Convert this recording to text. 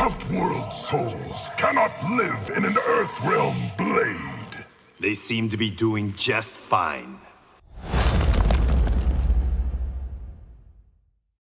Outworld souls cannot live in an Earthrealm blade. They seem to be doing just fine.